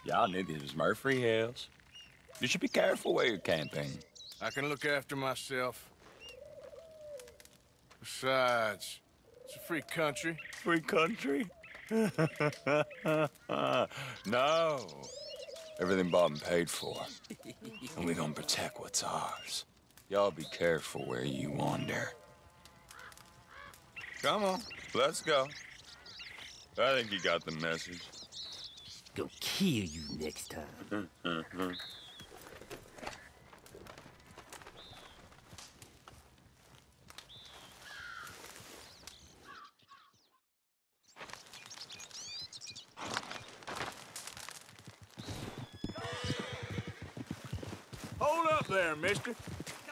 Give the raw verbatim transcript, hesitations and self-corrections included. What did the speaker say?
Y'all knew this was Murphy Hills. You should be careful where you're camping. I can look after myself. Besides, it's a free country. Free country? No. Everything bought and paid for. And we gonna protect what's ours. Y'all be careful where you wander. Come on, let's go. I think you got the message. Gonna kill you next time. Hold up there, mister.